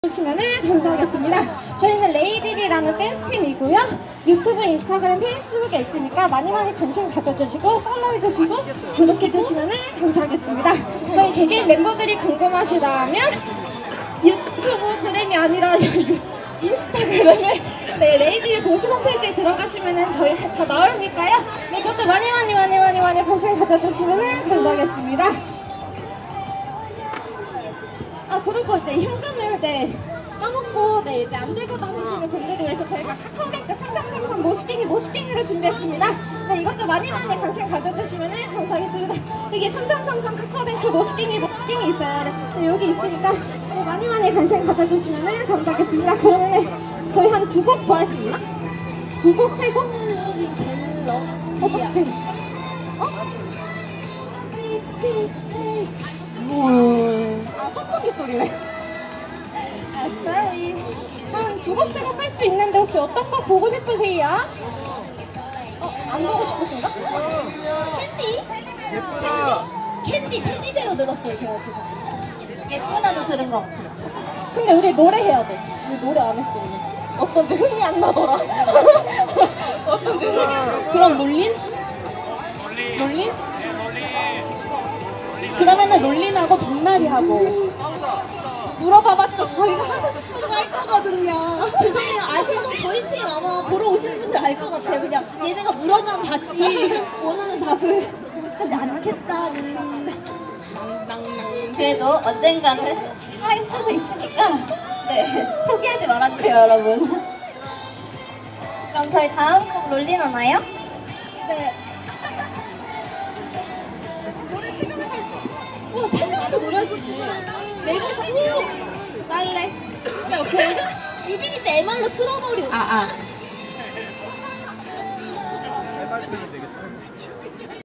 주시면 감사하겠습니다. 저희는 레이디비라는 댄스팀이고요. 유튜브, 인스타그램, 페이스북에 있으니까 많이 관심 가져주시고 팔로우해주시고 구독해주시면 감사하겠습니다. 저희 개개인 멤버들이 궁금하시다면 유튜브 그램이 아니라 인스타그램에 레이디비 공식 홈페이지에 들어가시면 저희 다 나오니까요. 이것도 많이 관심 가져주시면 감사하겠습니다. 그리고 이제 현금을 까먹고 이제 안 들고 다니시는 분들을 위해서 저희가 카카오뱅크 3333 모시갱이를 준비했습니다. 이것도 많이 관심 가져주시면 감사하겠습니다. 이게 3333 카카오뱅크 모시갱이 있어요. 여기 있으니까 많이 관심 가져주시면 감사하겠습니다. 그러면 저희 한 2곡 더 할 수 있나? 2곡, 3곡? 어떻게? 선풍기 소리네. sorry. 한 2곡, 3곡 할 수 있는데 혹시 어떤 거 보고 싶으세요? 안 보고 싶으신가? 캔디 테디베어 늘었어요 제가 지금. 예쁘다도 들은 것 같아요. 근데 우리 노래 해야 돼. 우리 노래 안 했어 오늘. 어쩐지 흥이 안 나더라. 어쩐지 흥이 안 나더라. 그럼 롤린? 롤린? 그러면은 롤린하고 박나리하고 물어봐봤자 저희가 하고 싶은 거 할 거거든요. 죄송해요. 아시죠? 저희 팀 아마 보러 오시는 분들 알 것 같아요. 그냥 얘네가 물어만 받지 원하는 답을 하지 않겠다는. 그래도 언젠가는 할 수도 있으니까 포기하지 말아주세요 여러분. 그럼 저희 다음 곡 롤린 하나요? 네. 노래 3명이서 노래할 수 있지. 내가 자꾸 쌀래. 오케이. 유빈이 때 MR로 틀어버려.